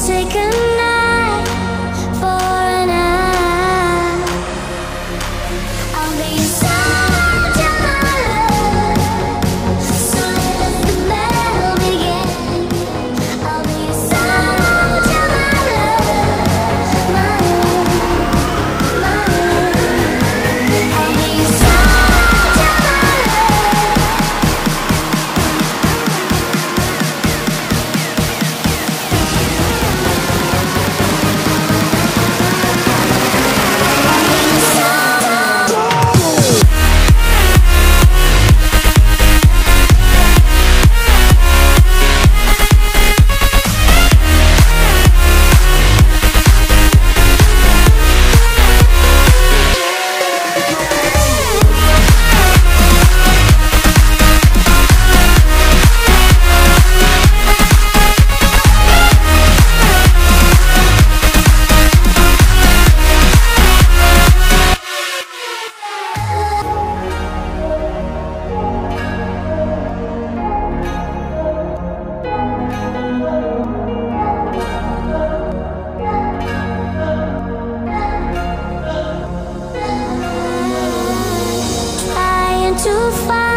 take a night for an hour. I'll be your soldier, my love. So let the battle begin. I'll be your soldier, my love, my love, my love. I'll be your soldier, my trying to find